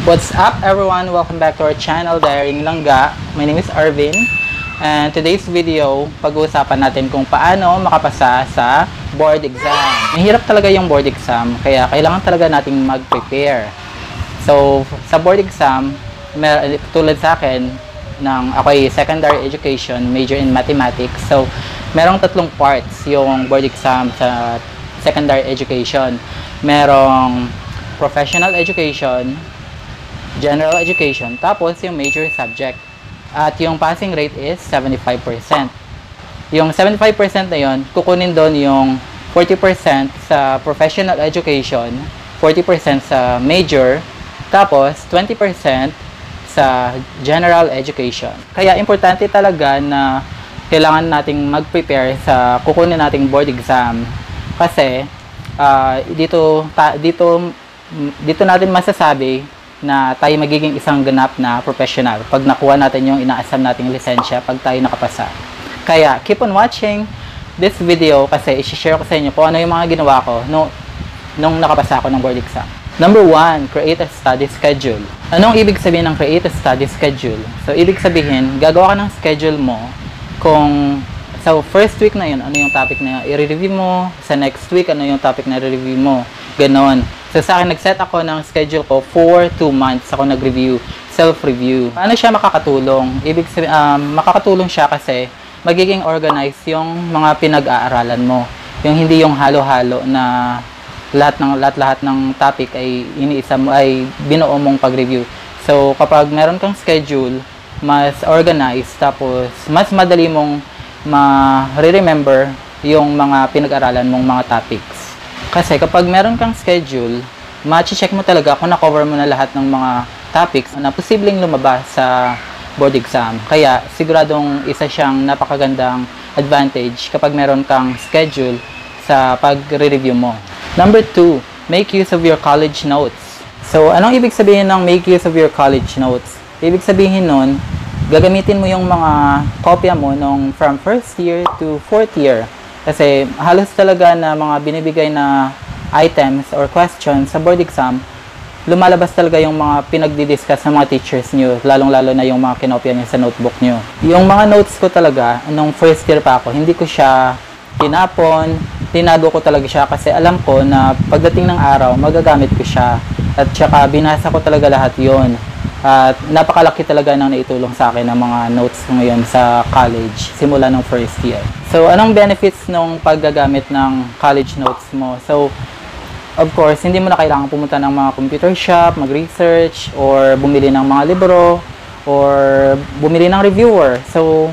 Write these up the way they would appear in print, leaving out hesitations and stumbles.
What's up everyone? Welcome back to our channel, Daring Langga. My name is Arvin. And today's video, pag-uusapan natin kung paano makapasa sa board exam. Mahirap talaga yung board exam, kaya kailangan talaga nating mag-prepare. So, sa board exam, tulad sa akin, ako'y secondary education, major in mathematics. So, merong tatlong parts yung board exam sa secondary education. Merong professional education, general education, tapos yung major subject. At yung passing rate is 75%. Yung 75% na yun, kukunin doon yung 40% sa professional education, 40% sa major, tapos 20% sa general education. Kaya importante talaga na kailangan nating mag-prepare sa kukunin nating board exam. Kasi dito natin masasabi na tayo magiging isang ganap na professional pag nakuha natin yung inaasam nating lisensya pag tayo nakapasa. Kaya keep on watching this video kasi i-share ko sa inyo kung ano yung mga ginawa ko nung nakapasa ako ng board exam. Number 1, create a study schedule. Anong ibig sabihin ng create a study schedule? So, ibig sabihin, gagawa ka ng schedule mo kung sa first week na yun, ano yung topic na i-review mo, sa next week, ano yung topic na i-review mo, ganon. So, sa akin, nag-set ako ng schedule ko for 2 months ako nag-review, self-review. Paano siya makakatulong? Ibig sabihin, makakatulong siya kasi magiging organized yung mga pinag-aaralan mo. Yung hindi yung halo-halo na lahat ng topic ay iniisa mo, ay binuo mong pag-review. So, kapag meron kang schedule, mas organized, tapos mas madali mong ma-remember yung mga pinag-aralan mong mga topics. Kasi kapag meron kang schedule, ma-check mo talaga kung na-cover mo na lahat ng mga topics na posibleng lumabas sa board exam. Kaya siguradong isa siyang napakagandang advantage kapag meron kang schedule sa pag-review mo. Number 2, make use of your college notes. So, anong ibig sabihin ng make use of your college notes? Ibig sabihin nun, gagamitin mo yung mga kopya mo from first year to 4th year. Kasi halos talaga na mga binibigay na items or questions sa board exam, lumalabas talaga yung mga pinagdi-discuss ng mga teachers nyo, lalong-lalo na yung mga kinopya nyo sa notebook nyo. Yung mga notes ko talaga, nung first year pa ako, hindi ko siya tinapon, tinago ko talaga siya kasi alam ko na pagdating ng araw, magagamit ko siya. At saka binasa ko talaga lahat yon. At napakalaki talaga nang naitulong sa akin ng mga notes ko ngayon sa college, simula ng first year. So, anong benefits ng paggagamit ng college notes mo? So, of course, hindi mo na kailangan pumunta ng mga computer shop, mag-research, or bumili ng mga libro, or bumili ng reviewer. So,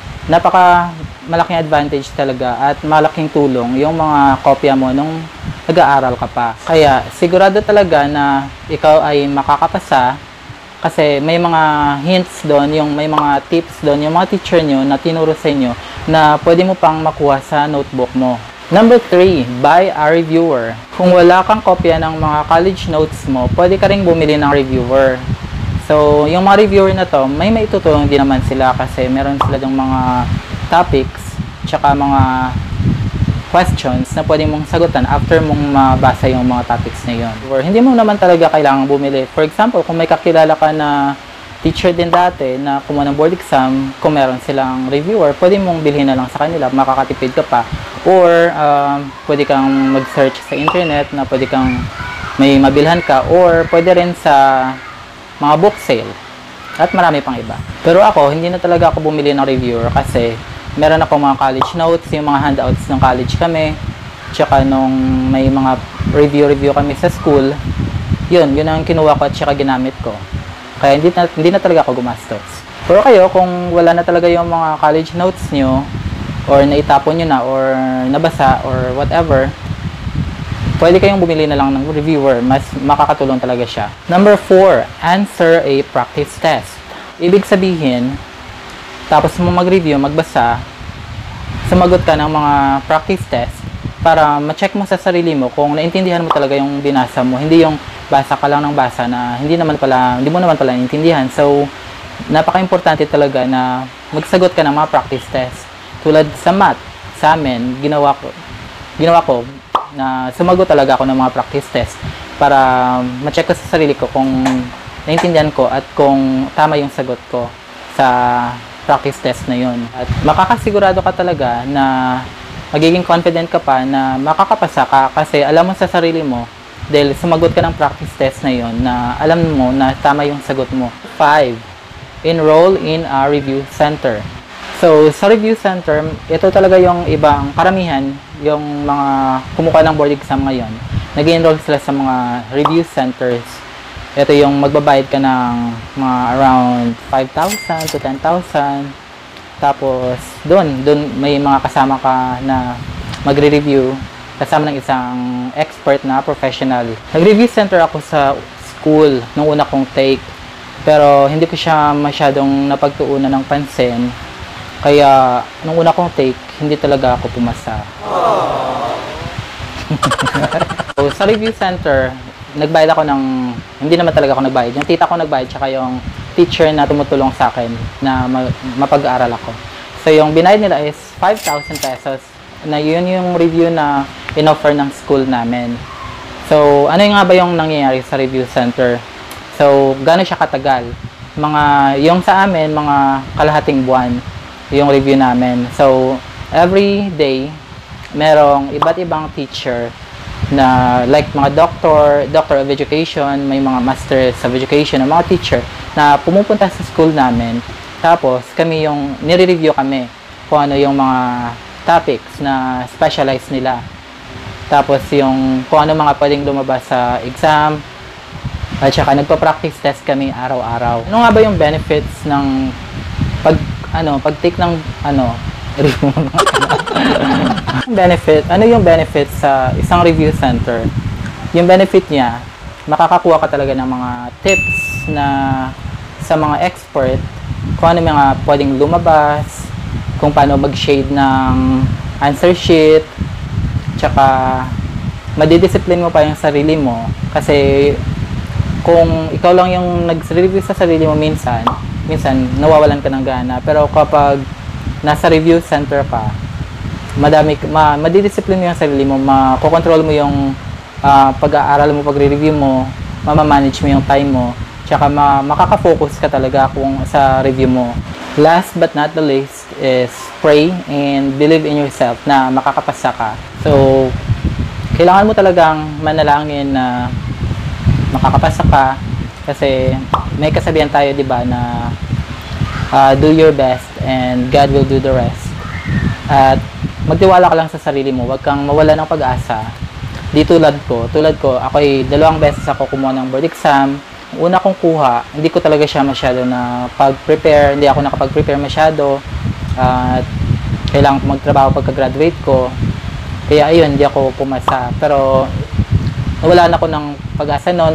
malaking advantage talaga at malaking tulong yung mga kopya mo nung nag-aaral ka pa. Kaya, sigurado talaga na ikaw ay makakapasa kasi may mga hints doon, may mga tips doon, yung mga teacher nyo na tinuro sa inyo na pwede mo pang makuha sa notebook mo. Number 3, buy a reviewer. Kung wala kang kopya ng mga college notes mo, pwede ka ring bumili ng reviewer. So, yung mga reviewer na to, may maitutulong din naman sila kasi meron sila yung mga topics, tsaka mga questions na pwede mong sagutan after mong mabasa yung mga topics na yun. Or hindi mo naman talaga kailangan bumili. For example, kung may kakilala ka na teacher din dati na kumuha ng board exam, kung meron silang reviewer, pwede mong bilhin na lang sa kanila, makakatipid ka pa. Or pwede kang mag-search sa internet na pwede kang may mabilhan ka, or pwede rin sa mga book sale. At marami pang iba. Pero ako, hindi na talaga ako bumili ng reviewer kasi meron ako mga college notes, yung mga handouts ng college kami, tsaka nung may mga review kami sa school, yun ang kinuha ko at tsaka ginamit ko. Kaya hindi na talaga ako gumastos. Pero kayo, kung wala na talaga yung mga college notes nyo, or naitapon nyo na, or nabasa, or whatever, pwede kayong bumili na lang ng reviewer. Mas makakatulong talaga siya. Number 4, answer a practice test. Ibig sabihin, tapos mo mag-review, magbasa, sumagot ka ng mga practice test para ma-check mo sa sarili mo kung naintindihan mo talaga yung binasa mo. Hindi yung basa ka lang ng basa na hindi mo naman pala naintindihan. So, napaka-importante talaga na magsagot ka ng mga practice test. Tulad sa math, sa amin, ginawa ko na sumagot talaga ako ng mga practice test para ma-check ko sa sarili ko kung naintindihan ko at kung tama yung sagot ko sa practice test na yun. At makakasigurado ka talaga na magiging confident ka pa na makakapasa ka kasi alam mo sa sarili mo dahil sumagot ka ng practice test na yun na alam mo na tama yung sagot mo. 5. Enroll in a review center. So, sa review center, ito talaga yung ibang karamihan, yung mga kumukuha ng board exam ngayon. Nag-enroll sila sa mga review centers. Ito yung magbabayad ka ng mga around 5,000 to 10,000. Tapos, doon may mga kasama ka na magre-review kasama ng isang expert na professional. Nag-review center ako sa school nung una kong take. Pero, hindi ko siya masyadong napagtuunan ng pansin. Kaya, nung una kong take, hindi talaga ako pumasa. So, sa review center, nagbayad ako ng, hindi naman talaga ako nagbayad. Yung tita ko nagbayad, tsaka yung teacher na tumutulong sa akin na mapag-aaral ako. So, yung binayad nila is 5,000 pesos. Na yun yung review na in-offer ng school namin. So, ano nga ba yung nangyayari sa review center? So, gano'n siya katagal? Yung sa amin, mga kalahating buwan yung review namin. So, every day, merong iba't ibang teacher na like mga doctor of education, may mga masters of education, mga teacher na pumupunta sa school namin. Tapos, kami yung nire-review kami kung ano yung mga topics na specialized nila. Tapos, yung kung ano mga pwedeng lumabas sa exam. At saka, nagpa-practice test kami araw-araw. Ano nga ba yung benefits ng pag-take ng ano yung benefit sa isang review center? Yung benefit niya, makakakuha ka talaga ng mga tips na sa mga expert kung ano mga pwedeng lumabas, kung paano mag-shade ng answer sheet, tsaka madidiscipline mo pa yung sarili mo kasi kung ikaw lang yung nag-review sa sarili mo minsan nawawalan ka ng gana. Pero kapag nasa review center ka, madidiscipline mo yung sarili mo, makokontrol mo yung pag-aaral mo, pagre-review mo, mamamanage mo yung time mo, tsaka makaka-focus ka talaga kung sa review mo. Last but not the least is pray and believe in yourself na makakapasa ka. So, kailangan mo talagang manalangin na makakapasa ka kasi may kasabihan tayo, di ba, na do your best and God will do the rest. At magtiwala ka lang sa sarili mo, huwag kang mawala ng pag-asa. Di tulad ko, ako'y 2 beses ako kumuha ng board exam. Una kong kuha, hindi ko talaga siya masyado na pag-prepare, hindi ako nakapag-prepare masyado. At kailangan ko magtrabaho pagka-graduate ko. Kaya ayun, hindi ako pumasa. Pero nawalan ako ng pag-asa noon.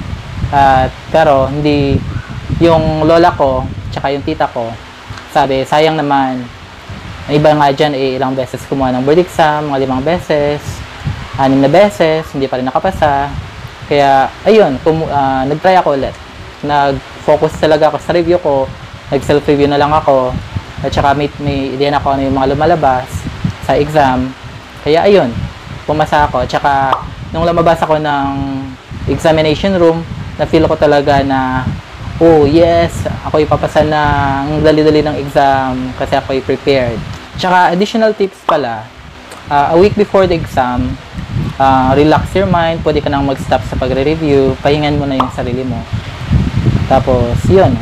Pero hindi, yung lola ko tsaka yung tita ko sabi, sayang naman, iba nga dyan ilang beses kumuha ng board exam, mga 5 beses, 6 na beses, hindi pa rin nakapasa. Kaya ayun, nag-try ako ulit, nag-focus talaga ako sa review ko, nag-self-review na lang ako, at saka may idea na ako ano yung mga lumalabas sa exam. Kaya ayun, pumasa ako. At saka nung lumabas ako ng examination room, na-feel ko talaga na, oh yes, ako ipapasa na ang dali-dali ng exam kasi ako prepared. Tsaka additional tips pala, a week before the exam, relax your mind, pwede ka nang mag-stop sa pagre-review, pahingan mo na yung sarili mo. Tapos, yun,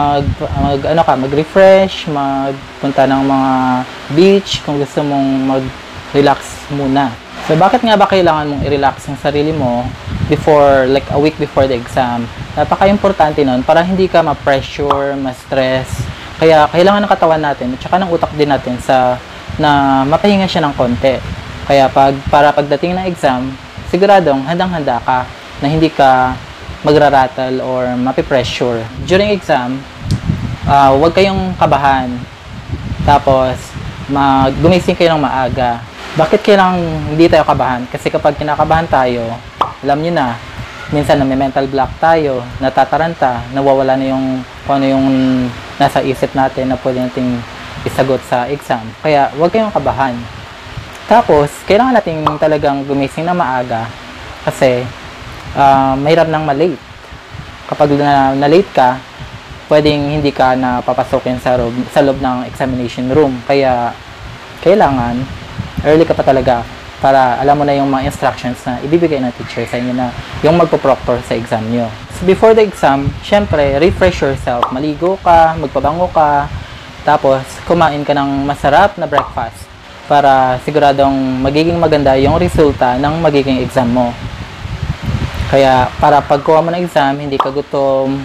mag-refresh, magpunta ng mga beach kung gusto mong mag-relax muna. So, bakit nga ba kailangan mong i-relax yung sarili mo before, like a week before the exam? Napaka-importante nun para hindi ka ma-pressure, ma-stress. Kaya, kailangan ng katawan natin at saka ng utak din natin na mapahinga siya ng konti. Kaya, para pagdating ng exam, siguradong handang-handa ka na hindi ka magra-rattle or mapipressure. During exam, huwag kayong kabahan. Tapos, gumising kayo ng maaga. Bakit kailangang hindi tayo kabahan? Kasi kapag kinakabahan tayo, alam nyo na, minsan na may mental block tayo, natataranta, nawawala na kung ano yung nasa isip natin na pwede nating isagot sa exam. Kaya, huwag kayong kabahan. Tapos, kailangan natin talagang gumising na maaga kasi mahirap nang malate. kapag na-late ka, pwedeng hindi ka na papasokin sa loob ng examination room. Kaya, kailangan, early ka pa talaga para alam mo na yung mga instructions na ibibigay ng teacher sa inyo na yung magpo-proctor sa exam nyo. So, before the exam, syempre, refresh yourself. Maligo ka, magpabango ka, tapos kumain ka ng masarap na breakfast para siguradong magiging maganda yung resulta ng magiging exam mo. Kaya, para pagkuha mo ng exam, hindi ka gutom,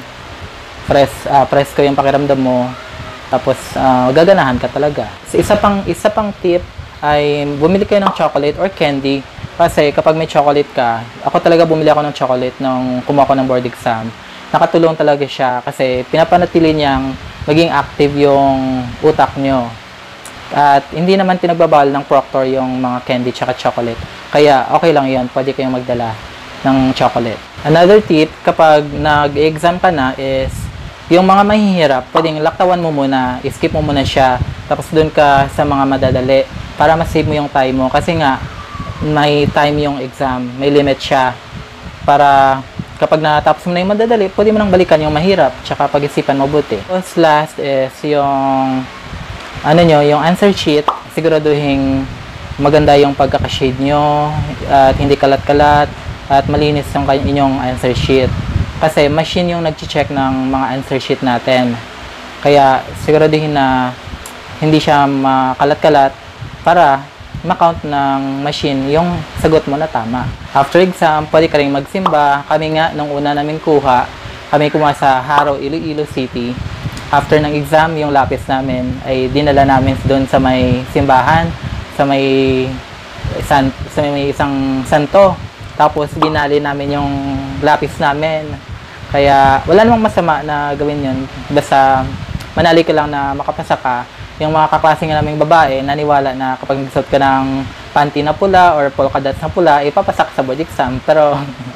presko yung pakiramdam mo, tapos gaganahan ka talaga. So, isa pang tip ay bumili kayo ng chocolate or candy. Kasi kapag may chocolate ka, ako talaga bumili ako ng chocolate nung kumuha ko ng board exam. Nakatulong talaga siya kasi pinapanatili niyang maging active yung utak nyo. At hindi naman pinagbabawal ng proctor yung mga candy tsaka chocolate. Kaya okay lang yun, pwede kayong magdala ng chocolate. Another tip, kapag nag-exam ka na is, yung mga mahihirap, pwedeng laktawan mo muna, skip mo muna siya, tapos dun ka sa mga madadali para ma-save mo yung time mo. Kasi nga, may time yung exam, may limit siya. Para kapag natapos mo na yung madadali, pwede mo nang balikan yung mahirap, tsaka pag-isipan mabuti. Tapos last is yung, yung answer sheet. Siguraduhin maganda yung pagkakashade nyo, at hindi kalat-kalat, at malinis yung inyong answer sheet. Kasi machine yung nag-check ng mga answer sheet natin. Kaya siguraduhin na hindi siya makalat-kalat para ma-count ng machine yung sagot mo na tama. After exam, pwede ka rin magsimba. Kami nga, nung una namin kuha, kami kumuha sa Haro, Iloilo City. After ng exam, yung lapis namin ay dinala namin doon sa may simbahan, sa may isang santo. Tapos binali namin yung lapis namin. Kaya wala namang masama na gawin yun. Basta manali ka lang na makapasa ka. Yung mga kaklase nga naming babae, naniwala na kapag nagsuot ka ng panty na pula or polka dots na pula, ipapasak sa board exam. Pero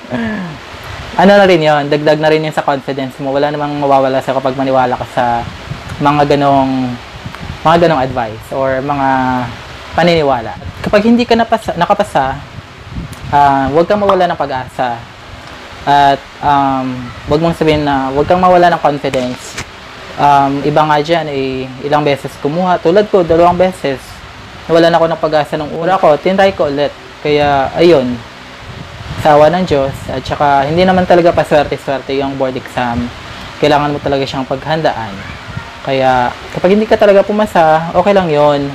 ano na rin yun, dagdag na rin yun sa confidence mo. Wala namang mawawala sa kapag maniwala ka sa mga ganong advice or mga paniniwala. Kapag hindi ka nakapasa, huwag kang mawala ng pag-asa. At huwag mong sabihin na huwag kang mawala ng confidence. Iba nga dyan, ilang beses kumuha. Tulad ko, 2 beses. Nawalan ako ng pag-asa nung una ko. Tinry ko ulit. Kaya, ayun. Sawa ng Diyos. At saka, hindi naman talaga paswerte-swerte yung board exam. Kailangan mo talaga siyang paghandaan. Kaya, kapag hindi ka talaga pumasa, okay lang yun.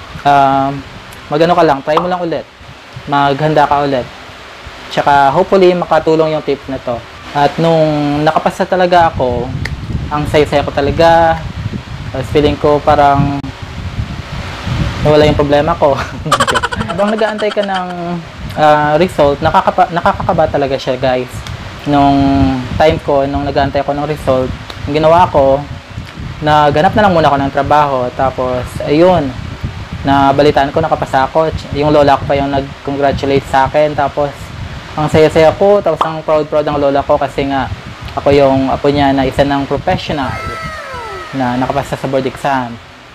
Magano ka lang, try mo lang ulit. Maghanda ka ulit. Tsaka, hopefully, makatulong yung tip na to. At nung nakapasa talaga ako, ang saya-saya ko talaga. Tapos feeling ko parang nawala yung problema ko. Habang nag-aantay ka ng result, nakakakaba talaga siya, guys. Nung time ko, nung nag-aantay ko ng result, ang ginawa ko, naghanap na lang muna ako ng trabaho. Tapos, ayun, nabalitaan ko, nakapasa ako. Yung lola ko pa yung nag-congratulate sa akin. Tapos, ang saya-saya ko, tapos ang proud-proud ang lola ko kasi nga ako yung apo niya na isa ng professional na nakapasa sa board exam.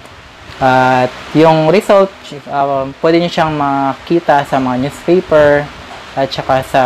At yung result, pwede niyo siyang makita sa mga newspaper at saka sa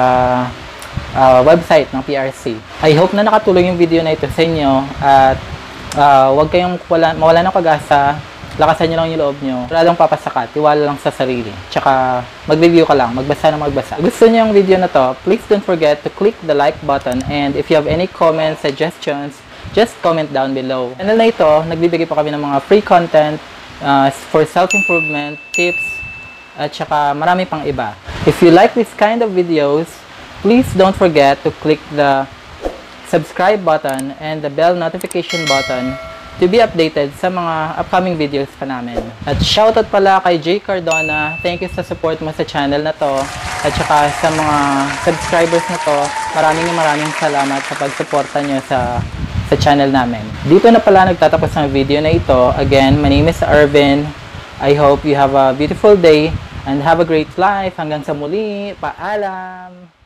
website ng PRC. I hope na nakatulong yung video na ito sa inyo at huwag kayong mawala ng pag-asa. Lakasan nyo lang yung loob nyo. Wala lang papasa ka. Tiwala lang sa sarili. Tsaka, mag-review ka lang. Magbasa na magbasa. Gusto nyo yung video na to, please don't forget to click the like button. And if you have any comments, suggestions, just comment down below. Channel na ito, nagbibigay pa kami ng mga free content for self-improvement, tips, at saka marami pang iba. If you like this kind of videos, please don't forget to click the subscribe button and the bell notification button to be updated sa mga upcoming videos pa namin. At shoutout pala kay Jay Cardona. Thank you sa support mo sa channel na to. At saka sa mga subscribers na to, maraming salamat sa pagsuporta nyo sa channel namin. Dito na pala nagtatapos ang video na ito. Again, my name is Arvin. I hope you have a beautiful day and have a great life. Hanggang sa muli. Paalam!